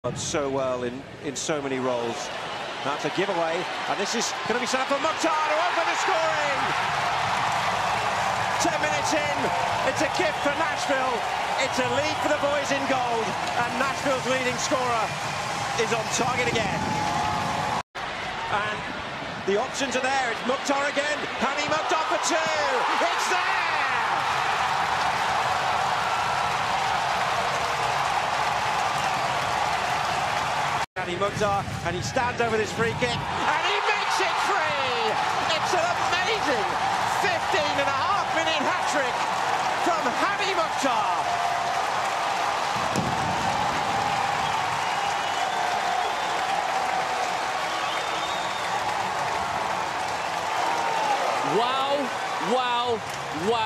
So well in so many roles. That's a giveaway, and this is going to be set up for Mukhtar to open the scoring. 10 minutes in, it's a gift for Nashville. It's a lead for the boys in gold, and Nashville's leading scorer is on target again. And the options are there. It's Mukhtar again. Hany Mukhtar for two. It's there. Hany Mukhtar, and he stands over this free kick, and he makes it free! It's an amazing 15.5-minute hat-trick from Hany Mukhtar. Wow, wow, wow.